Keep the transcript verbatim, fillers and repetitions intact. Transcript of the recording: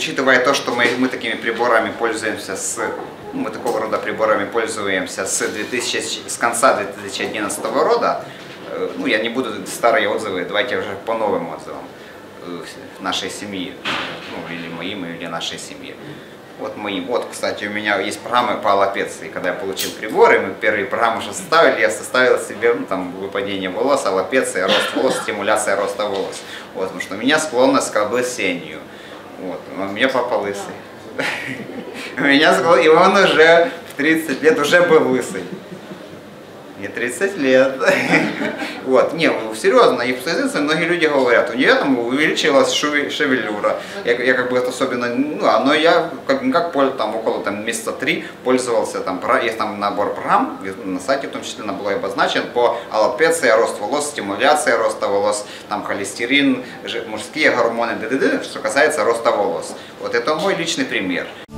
учитывая то, что мы, мы такими приборами пользуемся с, ну, мы такого рода приборами пользуемся с, две тысячи, с конца две тысячи одиннадцатого года, ну, я не буду старые отзывы, давайте уже по новым отзывам нашей семьи, ну, или моим, или нашей семьи. Вот моим. Вот, кстати, у меня есть программы по аллопеции. Когда я получил приборы, мы первые программы уже составили, я составил себе, ну, там, выпадение волос, аллопеция, рост волос, стимуляция роста волос. Вот, потому что у меня склонность к облысению. Вот, у меня папа лысый. У меня склонность, и он уже в тридцать лет уже был лысый. Мне тридцать лет. Вот, не, серьезно, и многие люди говорят, у нее там увеличилась шевелюра. Я, я как бы это особенно, ну, но я как, как там около там, месяца три пользовался, там, есть там набор программ, на сайте в том числе был обозначен по аллопеции, рост волос, стимуляция роста волос, там холестерин, мужские гормоны, д.д.д., что касается роста волос. Вот это мой личный пример.